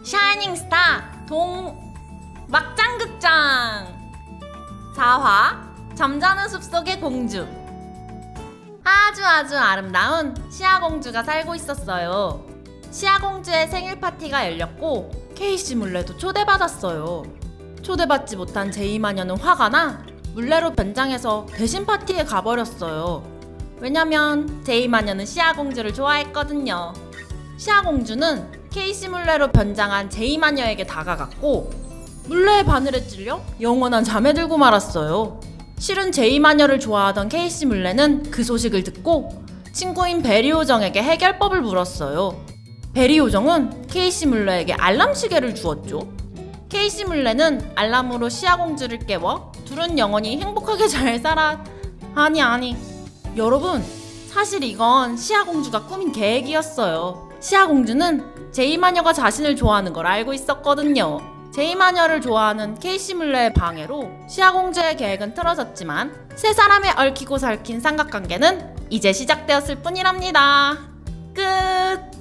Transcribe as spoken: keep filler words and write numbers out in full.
샤이닝스타 동 막장극장 사 화 잠자는 숲속의 공주. 아주 아주 아름다운 시아공주가 살고 있었어요. 시아공주의 생일 파티가 열렸고 케이씨 물레도 초대받았어요. 초대받지 못한 제이마녀는 화가 나 물레로 변장해서 대신 파티에 가버렸어요. 왜냐면 제이마녀는 시아공주를 좋아했거든요. 시아공주는 케이씨 물레로 변장한 제이마녀에게 다가갔고 물레의 바늘에 찔려 영원한 잠에 들고 말았어요. 실은 제이마녀를 좋아하던 케이씨 물레는 그 소식을 듣고 친구인 베리오정에게 해결법을 물었어요. 베리오정은 케이씨 물레에게 알람 시계를 주었죠. 케이씨 물레는 알람으로 시아공주를 깨워 둘은 영원히 행복하게 잘 살아. 아니 아니 여러분, 사실 이건 시아공주가 꾸민 계획이었어요. 시아공주는 제이마녀가 자신을 좋아하는 걸 알고 있었거든요. 제이마녀를 좋아하는 케이씨 물레의 방해로 시아공주의 계획은 틀어졌지만 세 사람의 얽히고 설킨 삼각관계는 이제 시작되었을 뿐이랍니다. 끝!